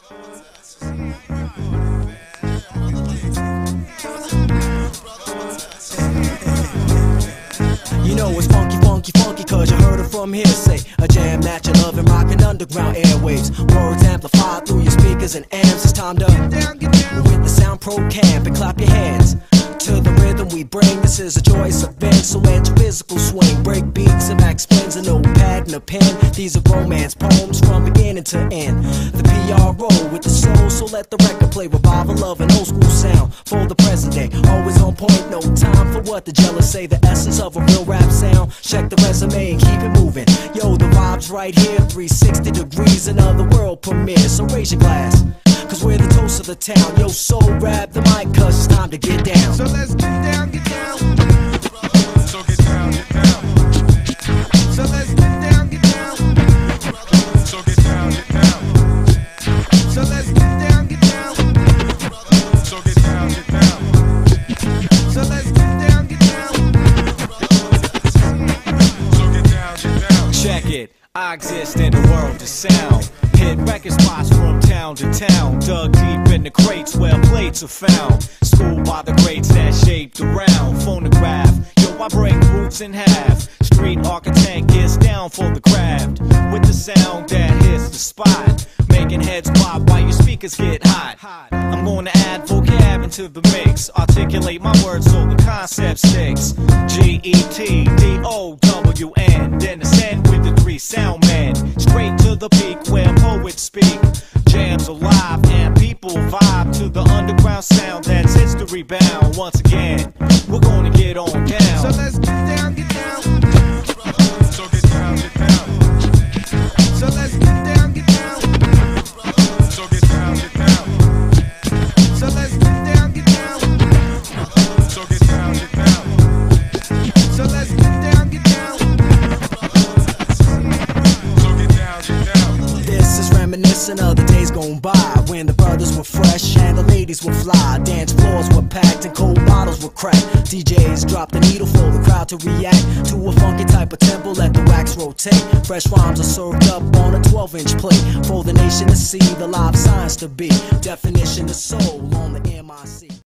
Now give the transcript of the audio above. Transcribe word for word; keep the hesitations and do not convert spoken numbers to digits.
You know it's funky, funky, funky, cause you heard it from hearsay. A jam that you love and rockin' underground airwaves. Words amplified through your speakers and amps. It's time to get down, get down with the sound pro camp and clap your hands to the rhythm we bring. This is a joyous event, so add your physical swing. Break beats and back spins, a notepad and a pen. These are romance poems from beginning to end. The P R O with the soul, so let the record play. Revival of an old school sound for the present day. Always on point, no time for what the jealous say. The essence of a real rap sound. Check the resume and keep it moving. Yo, the vibe's right here, three sixty degrees, another world premiere. So raise your glass, cause we're the toast of the town. Yo, so grab the mic, cause it's time to get down. So let's get down, get down. So get down, get down. So let's get down, get down. So get down, get down. So let's get down, get down. So get down, get down. So let's get down, get down. So get down, get down. Check it, I exist in the world of sound. Hit record spots from town to town. Dug deep in the crates where plates are found. Schooled by the greats that shaped the round. Phonograph, yo, I break roots in half. Street architect gets down for the craft. With the sound that hits the spot, making heads pop while your speakers get hot. I'm gonna add vocab into the mix. Articulate my words so the concept sticks. G E T D O W N. Then ascend with the three sound men. Straight to the peak where poets speak. Jams alive and people vibe to the underground sound that's history bound. Once again, we're gonna get on down. So let's get down, get down. So get down, get down. So let's get down, get down. So get down, get down. So let's get down, get down. So get down, get down. So let's get down, get down. So get down, get down. This is reminiscent of the days gone by, when the brothers were fresh and the ladies were fly. Dance floors were packed and cold bottles were cracked. D Js dropped the needle for the crowd to react to a funky type of tempo, let the wax rotate. Fresh rhymes are served up on a twelve inch plate for the nation to see, the live science to be. Definition of soul on the M I C.